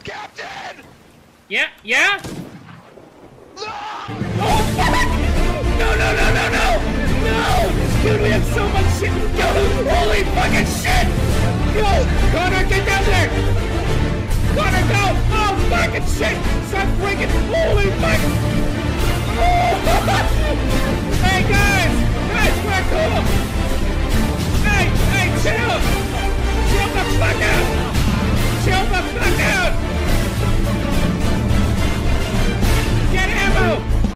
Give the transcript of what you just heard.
Captain! Yeah, yeah? No! Oh, fuck! No, no, no, no, no! No! Dude, we have so much shit! Yo, holy fucking shit! Yo, Connor, get down there! Connor, go! Oh, fucking shit! Stop freaking! Holy fuck!